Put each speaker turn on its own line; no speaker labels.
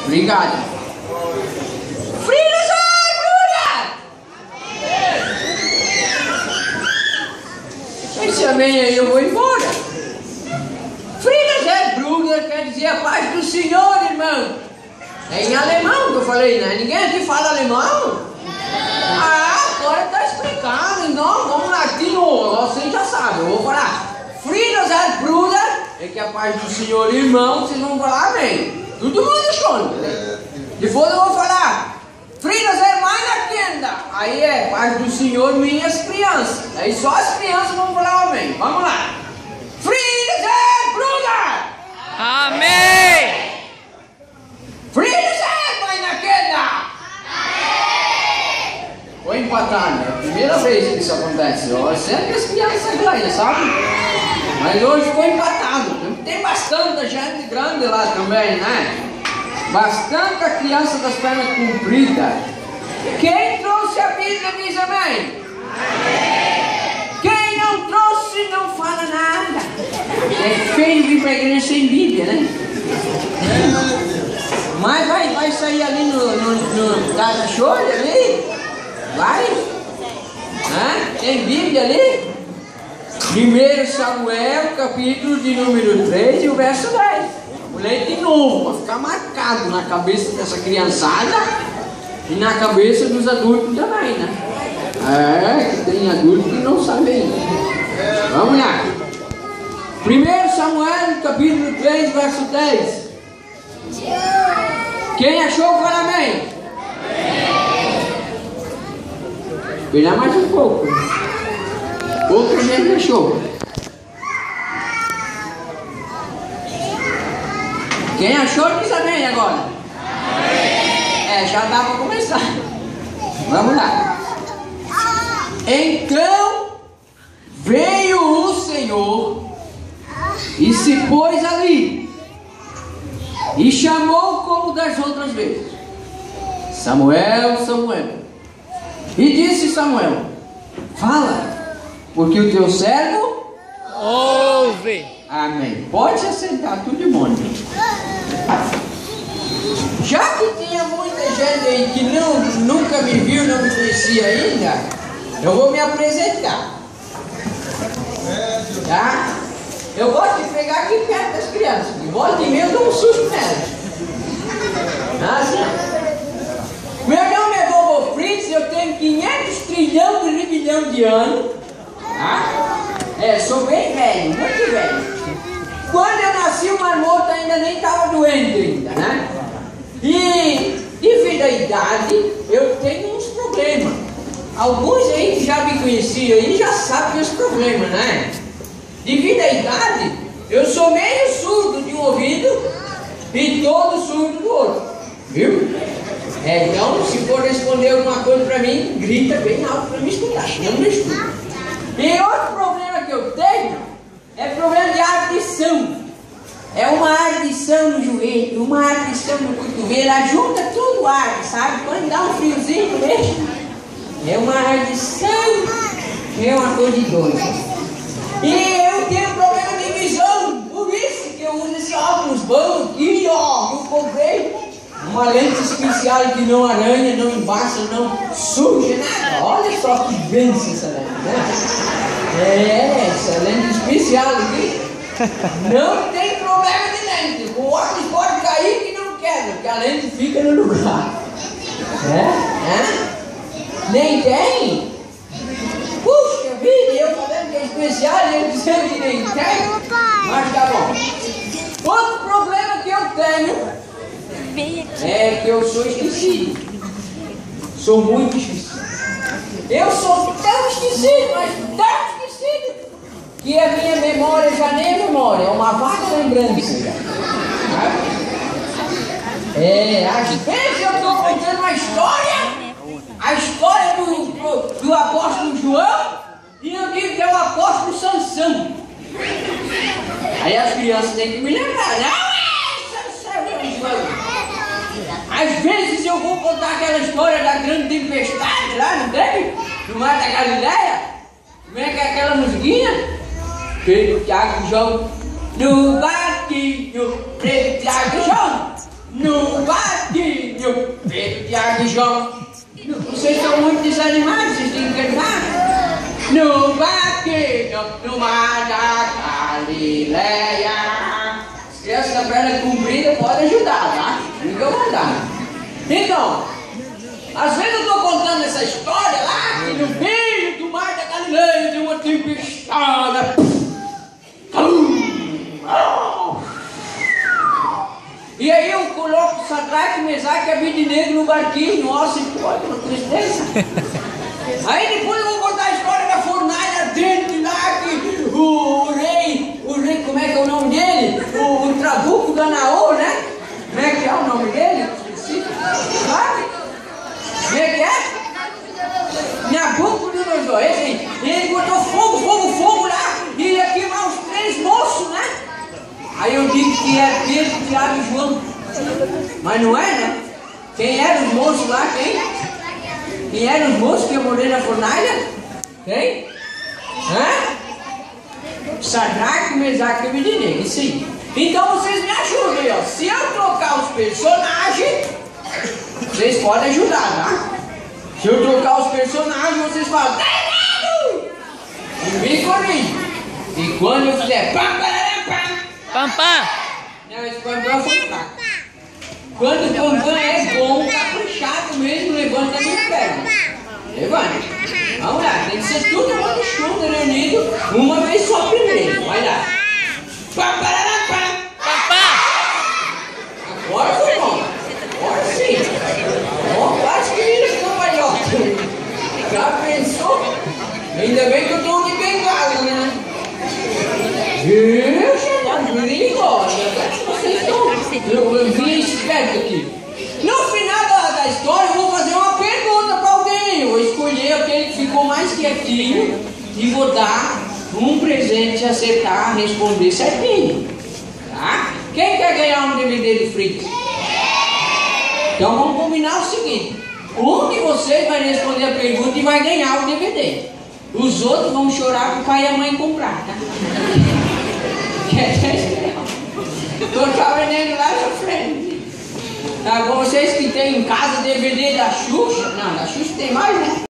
Obrigado. Fridas Brüder! Esse amém aí eu vou embora. Fridas Brüder quer dizer a paz do Senhor, irmão. É em alemão que eu falei, né? Ninguém aqui fala alemão? Ah, agora está explicando. Então, vamos latino, você já sabe. Eu vou falar Fridas Brüder, é que a paz do Senhor, irmão, vocês vão falar amém. Todo mundo esconde, né? Depois eu vou falar Fridas Meine Kinder. Aí é paz do Senhor, minhas crianças. Aí só as crianças vão falar amém. Vamos lá. Fridas Brüder.
Amém.
Fridas Meine Kinder. Vou empatar, né? É a primeira vez que isso acontece. Eu sempre as crianças ganham, sabe? Mas hoje ficou empatado. Tem bastante gente grande lá também, né? Bastante criança das pernas compridas. Quem trouxe a Bíblia diz amém? Quem não trouxe não fala nada. É feio vir para a igreja sem Bíblia, né? Mas vai sair ali no Casa Cholha ali? Vai? Tem Bíblia ali? 1 Samuel, capítulo de número 3 e o verso 10. Vou ler de novo, para ficar marcado na cabeça dessa criançada e na cabeça dos adultos também, né? Que tem adulto que não sabe ainda. Vamos lá. 1 Samuel, capítulo 3, verso 10. Quem achou, fala amém. Esperar mais um pouco. Pouca gente achou. Quem achou diz amém agora. Já dá para começar. Vamos lá. Então veio o Senhor e se pôs ali e chamou como das outras vezes: Samuel, Samuel. E disse Samuel: fala, porque o teu servo
ouve.
Amém. Pode se assentar, tudo de bom. Já que tinha muita gente aí que nunca me viu, não me conhecia ainda, eu vou me apresentar. Tá? Eu gosto de pegar aqui perto das crianças. De volta e meia eu dou um susto nelas. Meu nome é Bobo Fritz, eu tenho 500 trilhão de bilhão de anos. Sou bem velho, muito velho. Quando eu nasci, o marmota ainda nem estava doente ainda, né? E devido à idade, eu tenho uns problemas. Alguns aí que já me conheciam aí já sabem os problemas, né? Devido à idade, eu sou meio surdo de um ouvido e todo surdo do outro, viu? Então, se for responder alguma coisa para mim, grita bem alto para me escutar, senão não me escuta. E outro problema que eu tenho é problema de ardição. É uma ardição no joelho, uma ardição no cotovelo, junta tudo arde, sabe? Quando dá um friozinho, deixa. É uma ardição, é uma coisa de doido. E eu tenho problema de visão, por isso que eu uso esse óculos bom aqui, ó. Eu comprei uma lente especial que não arranha, não embaça, não suja nada. Olha só que benção essa lente, né? Essa lente especial aqui não tem problema de lente. O óculos pode cair que não quebra, porque a lente fica no lugar. Nem tem? Puxa vida, eu falando que é especial e eu dizendo que nem tem. Mas tá bom. Outro problema que eu tenho é que eu sou esquecido. Sou muito esquecido. Eu sou tão esquecido, mas tão esquecido, que a minha memória já nem é memória, é uma vaga lembrança. Às vezes eu estou contando uma história, a história do apóstolo João, e eu digo que é o apóstolo Sansão. Aí as crianças têm que me lembrar: não é Sansão, é João. Às vezes eu vou contar aquela história da grande tempestade lá, não tem? No mar da Galileia. Como é que é aquela musiquinha? Pedro, Tiago e João no barquinho. Pedro, Tiago e João no barquinho, Pedro, Tiago e João. Vocês estão muito desanimados, vocês têm que cantar. No barquinho, no mar da Galileia. As crianças da perna comprida podem ajudar, tá? Fica à vontade. Então, às vezes eu estou contando essa história lá, que no meio do mar da Galileia tem uma tempestade. E aí eu coloco Sadraque, Mesaque e Abednego no barquinho. Nossa, pode, uma tristeza. Aí depois eu vou contar a história da fornalha ardente lá, que o rei, como é que é o nome dele? O Trabuco da Naô, né? Como é que é o nome dele? Esqueci. Sabe? Como é que é? Nabucodonosor. Ele botou fogo lá e ia queimar os 3 moços, né? Aí eu digo que é Pedro, Tiago e João. Mas não é, né? Quem eram os moços lá? Quem eram os moços que iam morrer na fornalha? Quem? Sadraque, Mesaque e Abednego. Isso aí. Então vocês me ajudem, ó. Se eu trocar os personagens, vocês podem ajudar, tá? Se eu trocar os personagens, vocês falam e me corrigem. E quando eu fizer
Pam, pam.
Não, esse pampam foi fraco. Quando o pampam é bom, caprichado mesmo, levanta minha perna. Levanta. Vamos lá, tem que ser tudo muito junto, reunido, uma vez só primeiro. Vai lá.
Pam, pam.
Agora foi bom. Agora sim. Bom, quase que vira cambalhota. Já pensou? Ainda bem que eu estou de bengala, né? Vixe, tá perigosa. Vocês estão. Eu vim esperto aqui. No final da história, eu vou fazer uma pergunta para alguém. Eu vou escolher aquele que ficou mais quietinho e vou dar um presente, acertar, responder certinho. Tá? Quem quer ganhar um DVD do Fritz? Então vamos combinar o seguinte: um de vocês vai responder a pergunta e vai ganhar o DVD. Os outros vão chorar para o pai e a mãe comprar, tá? Tocar o neném lá sofrendo. Tá bom? Vocês que têm em casa DVD da Xuxa? Não, da Xuxa tem mais, né?